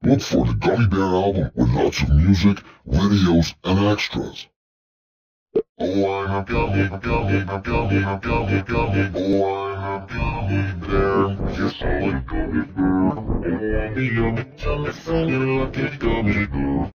Look for the Gummy Bear album with lots of music, videos, and extras. Oh, I'm a gummy bear. Oh, I'm a gummy bear. Yes, I'm a gummy bear. Oh, I'm a yummy, tummy, funny, lucky gummy bear.